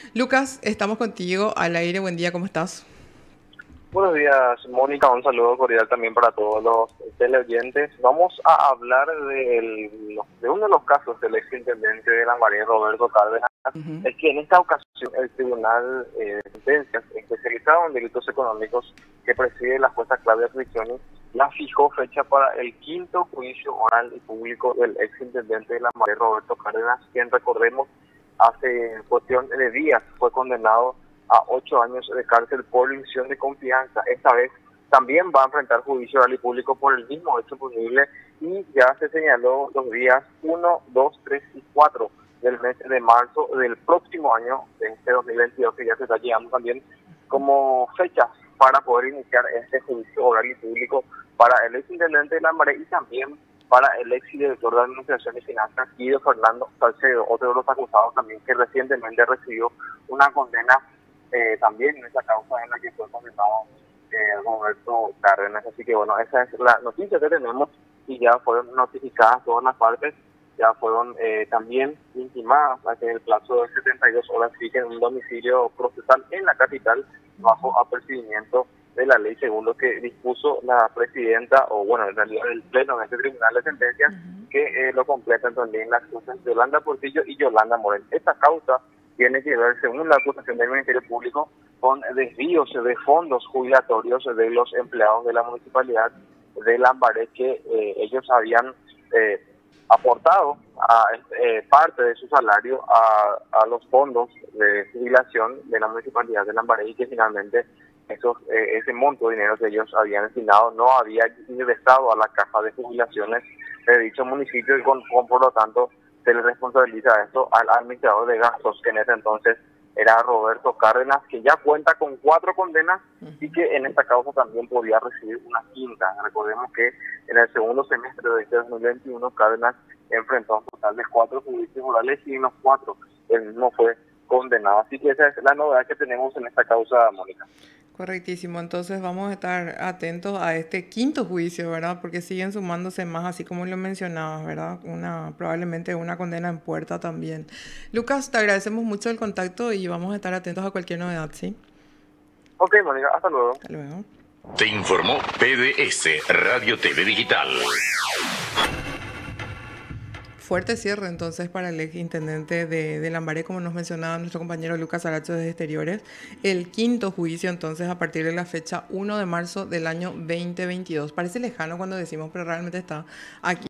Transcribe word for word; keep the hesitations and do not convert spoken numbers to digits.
Lucas, estamos contigo al aire. Buen día, ¿cómo estás? Buenos días, Mónica. Un saludo cordial también para todos los teleoyentes. Vamos a hablar del- de uno de los casos del exintendente de Lambaré, Roberto Cárdenas. Ujú. Es que en esta ocasión el Tribunal eh, de Sentencias, especializado en delitos económicos, que preside la jueza Claudia Friccioni, la fijó fecha para el quinto juicio oral y público del exintendente de Lambaré, Roberto Cárdenas, quien, recordemos, hace cuestión de días fue condenado a ocho años de cárcel por omisión de confianza. Esta vez también va a enfrentar juicio oral y público por el mismo hecho punible, y ya se señaló los días uno, dos, tres y cuatro del mes de marzo del próximo año, de este dos mil veintidós, que ya se está llegando también, como fechas para poder iniciar este juicio oral y público para el exintendente de Lambaré y también para el exdirector de Administración y Finanzas, Guido Fernando Salcedo, otro de los acusados también que recientemente recibió una condena eh, también en esa causa en la que fue condenado eh, Roberto Cárdenas. Así que bueno, esa es la noticia que tenemos, y ya fueron notificadas todas las partes, ya fueron eh, también intimadas a que en el plazo de setenta y dos horas fijen un domicilio procesal en la capital bajo apercibimiento de la ley, según lo que dispuso la presidenta, o bueno, en realidad el pleno de este tribunal de sentencias, que eh, lo completan también las causas de Yolanda Portillo y Yolanda Morel. Esta causa tiene que ver, según la acusación del Ministerio Público, con desvíos de fondos jubilatorios de los empleados de la municipalidad de Lambaré, que eh, ellos habían eh, aportado a, eh, parte de su salario a, a los fondos de jubilación de la municipalidad de Lambaré, y que finalmente esos, eh, ese monto de dinero que ellos habían destinado no había ingresado a la caja de jubilaciones de dicho municipio, y con, con por lo tanto se le responsabiliza esto al administrador de gastos, que en ese entonces era Roberto Cárdenas, que ya cuenta con cuatro condenas y que en esta causa también podía recibir una quinta. Recordemos que en el segundo semestre de este dos mil veintiuno Cárdenas enfrentó un total de cuatro juicios orales, y en los cuatro él mismo fue condenado. Así que esa es la novedad que tenemos en esta causa, Mónica. Correctísimo, entonces vamos a estar atentos a este quinto juicio, ¿verdad? Porque siguen sumándose más, así como lo mencionabas, ¿verdad? Una, probablemente una condena en puerta también. Lucas, te agradecemos mucho el contacto y vamos a estar atentos a cualquier novedad, ¿sí? Ok, Mónica, hasta luego. Hasta luego. Te informó P D S Radio T V Digital. Fuerte cierre entonces para el ex intendente de, de Lambaré, como nos mencionaba nuestro compañero Lucas Aracho desde Exteriores. El quinto juicio entonces a partir de la fecha uno de marzo del año veinte veintidós. Parece lejano cuando decimos, pero realmente está aquí.